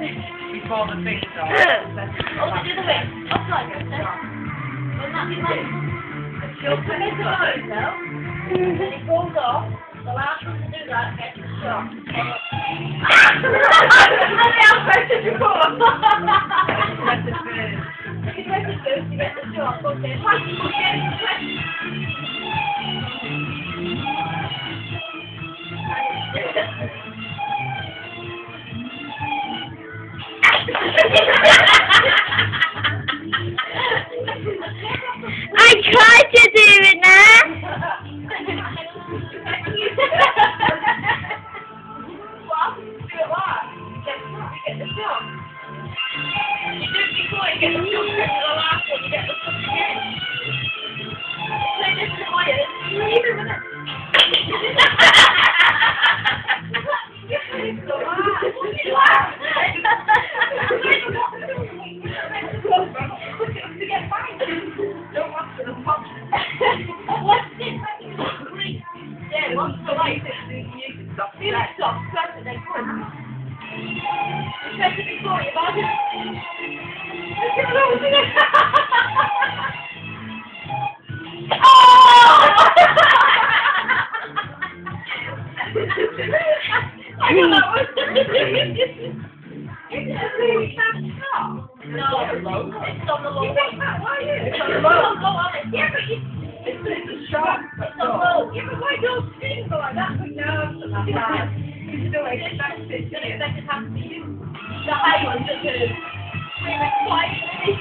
Before the things are. Oh, the other way. Up like it, then. When that close. You'll put it to hotel, and it goes off. The last one to do that gets the shot. If you press it first, you get the shot. Okay. I tried to do it now. Get the shot. You do it before you get the shot, and the last one you get the shot again. So this is higher. Leave it with it. Yeah, once the light hits you can stop. Feel it stop, press it, then come. You press it before you bought it. I know that was it's a really fast shot. No, it's on the low. You think that, why are you? It's on the low. Yeah, but it's a shot. It's on low. Yeah, but why don't things go like that? But no, that's bad. You still expect it. You don't expect it to happen to you. The high one just goes really quietly.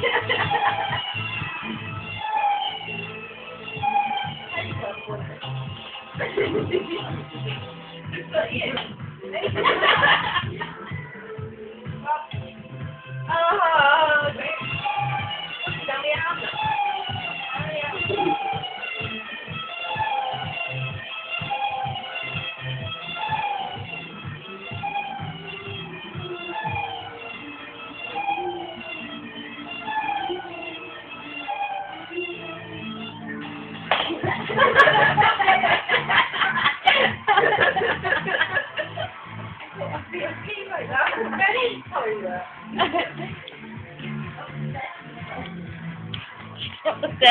Stop the stairs.